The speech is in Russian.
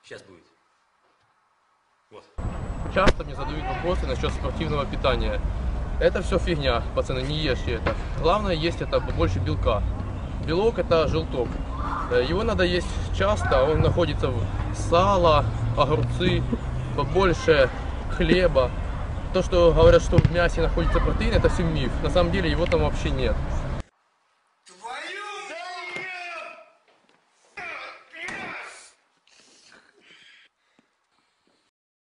Сейчас будет. Вот. Часто мне задают вопросы насчет спортивного питания. Это все фигня, пацаны, не ешьте это. Главное есть это побольше белка. Белок это желток. Его надо есть часто, он находится в сало, огурцы, побольше хлеба. То, что говорят, что в мясе находится протеин, это все миф. На самом деле его там вообще нет.